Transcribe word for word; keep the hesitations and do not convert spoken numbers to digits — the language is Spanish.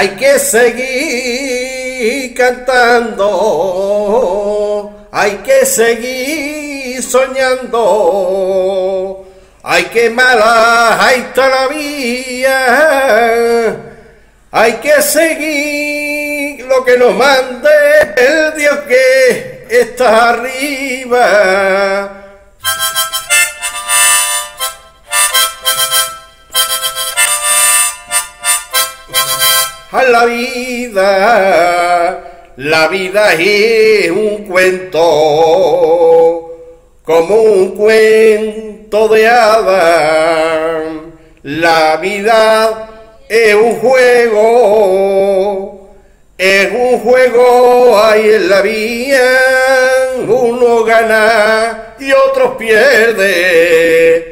hay que seguir cantando, hay que seguir soñando, hay que mala, ahí está la vía, hay que seguir lo que nos mande el Dios que está arriba. A la vida, la vida es un cuento, como un cuento de hadas. La vida es un juego, es un juego ahí en la vía, uno gana y otros pierde.